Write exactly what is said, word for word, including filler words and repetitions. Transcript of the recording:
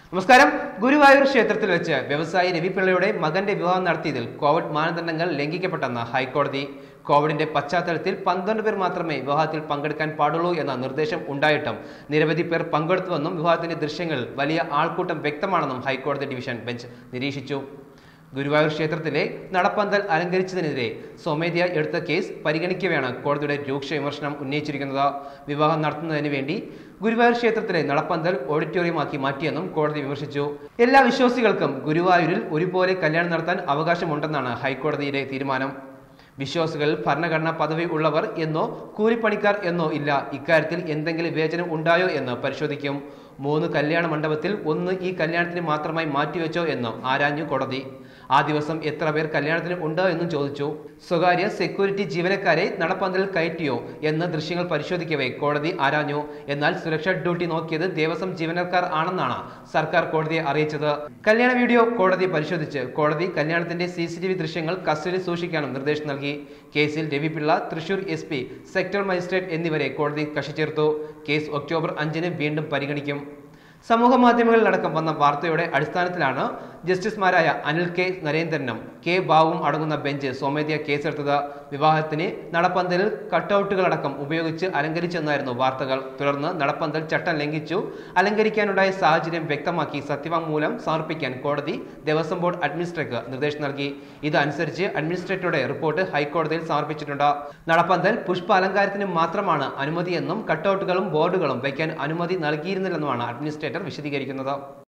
നമസ്കാരം. ഗുരുവായൂർ ക്ഷേത്രത്തിൽ വെച്ച് വ്യവസായി രവിപിള്ളയുടെ മകന്റെ വിവാഹം നടത്തിയതിൽ കോവിഡ് മാനദണ്ഡങ്ങൾ ലംഘിക്കപ്പെട്ടെന്ന് ഹൈക്കോടതി. കോവിഡിന്റെ പശ്ചാത്തലത്തിൽ പന്ത്രണ്ട് പേർ മാത്രമേ വിവാഹത്തിൽ പങ്കെടുക്കാൻ പാടുള്ളൂ എന്ന നിർദ്ദേശം ഉണ്ടായിട്ടും നിരവധി പേർ പങ്കെടുത്തുവെന്നും വിവാഹത്തിന്റെ ദൃശ്യങ്ങൾ വലിയ ആൾക്കൂട്ടം വ്യക്തമാണെന്നും ഹൈക്കോടതി ഡിവിഷൻ ബെഞ്ച് നിരീക്ഷിച്ചു. ഗുരുവായൂർ ക്ഷേത്രത്തിലെ നടപ്പന്തൽ അലങ്കരിച്ചതിനെതിരെ സ്വമേധയാ എടുത്ത കേസ് പരിഗണിക്കവെയാണ് കോടതിയുടെ രൂക്ഷ വിമർശനം ഉന്നയിച്ചിരിക്കുന്നത്. വിവാഹം നടത്തുന്നതിന് വേണ്ടി ഗുരുവായൂർ ക്ഷേത്രത്തിലെ നടപ്പന്തൽ ഓഡിറ്റോറിയമാക്കി മാറ്റിയെന്നും കോടതി വിമർശിച്ചു. എല്ലാ വിശ്വാസികൾക്കും ഗുരുവായൂരിൽ ഒരുപോലെ കല്യാണം നടത്താൻ അവകാശമുണ്ടെന്നാണ് ഹൈക്കോടതിയുടെ തീരുമാനം. വിശ്വാസികളിൽ ഭരണഘടനാ പദവി ഉള്ളവർ എന്നോ കൂലിപ്പണിക്കാർ എന്നോ ഇല്ല. ഇക്കാര്യത്തിൽ എന്തെങ്കിലും വിവേചനം ഉണ്ടായോ എന്ന് പരിശോധിക്കും. മൂന്ന് കല്യാണ മണ്ഡപത്തിൽ ഒന്ന് ഈ കല്യാണത്തിന് മാത്രമായി മാറ്റിവെച്ചോ എന്നും ആരാഞ്ഞു കോടതി. ആ ദിവസം എത്ര പേർ കല്യാണത്തിന് ഉണ്ടോ എന്നും ചോദിച്ചു. സ്വകാര്യ സെക്യൂരിറ്റി ജീവനക്കാരെ നടപ്പന്തലിൽ കയറ്റിയോ എന്ന ദൃശ്യങ്ങൾ പരിശോധിക്കവേ കോടതി ആരാഞ്ഞു. എന്നാൽ സുരക്ഷാ ഡ്യൂട്ടി നോക്കിയത് ദേവസ്വം ജീവനക്കാർ ആണെന്നാണ് സർക്കാർ കോടതിയെ അറിയിച്ചത്. കല്യാണ വീഡിയോ കോടതി പരിശോധിച്ച് കോടതി കല്യാണത്തിന്റെ സി സി ടി വി ദൃശ്യങ്ങൾ കസ്റ്റഡിയിൽ സൂക്ഷിക്കാനും നിർദ്ദേശം നൽകി. കേസിൽ Ravi Pillai, Thrissur S P, sectoral magistrate എന്നിവരെ കോടതി കക്ഷി ചേർത്തു. കേസ് ഒക്ടോബർ അഞ്ചിന് വീണ്ടും പരിഗണിക്കും. സമൂഹ മാധ്യമങ്ങളിലടക്കം വന്ന വാർത്തയുടെ അടിസ്ഥാനത്തിലാണ് ജസ്റ്റിസുമാരായ അനിൽ കെ നരേന്ദ്രനും കെ ബാബുവും അടങ്ങുന്ന ബെഞ്ച് സ്വമേധയാ കേസെടുത്തത്. വിവാഹത്തിന് നടപ്പന്തലിൽ കട്ടൌട്ടുകളടക്കം ഉപയോഗിച്ച് അലങ്കരിച്ചെന്നായിരുന്നു വാർത്തകൾ. തുടർന്ന് നടപ്പന്തൽ ചട്ടം ലംഘിച്ചു അലങ്കരിക്കാനുണ്ടായ സാഹചര്യം വ്യക്തമാക്കി സത്യവാങ്മൂലം സമർപ്പിക്കാൻ കോടതി ദേവസ്വം ബോർഡ് അഡ്മിനിസ്ട്രേറ്റർക്ക് നിർദ്ദേശം നൽകി. ഇതനുസരിച്ച് അഡ്മിനിസ്ട്രേറ്ററുടെ റിപ്പോർട്ട് ഹൈക്കോടതിയിൽ സമർപ്പിച്ചിട്ടുണ്ട്. നടപ്പന്തൽ പുഷ്പ അലങ്കാരത്തിന് മാത്രമാണ് അനുമതിയെന്നും കട്ടൌട്ടുകളും ബോർഡുകളും വയ്ക്കാൻ അനുമതി നൽകിയിരുന്നില്ലെന്നുമാണ് അഡ്മിനിസ്ട്രേറ്റർ വിശദീകരിക്കുന്നത്.